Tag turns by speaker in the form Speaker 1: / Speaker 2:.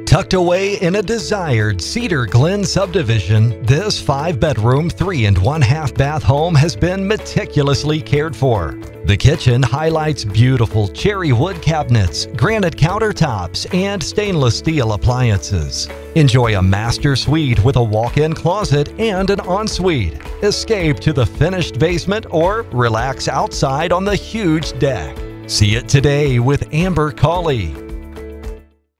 Speaker 1: Tucked away in a desired Cedar Glen subdivision, this 5-bedroom, 3 1/2 bath home has been meticulously cared for. The kitchen highlights beautiful cherrywood cabinets, granite countertops, and stainless steel appliances. Enjoy a master suite with a walk-in closet and an ensuite. Escape to the finished basement or relax outside on the huge deck. See it today with Amber Cawley.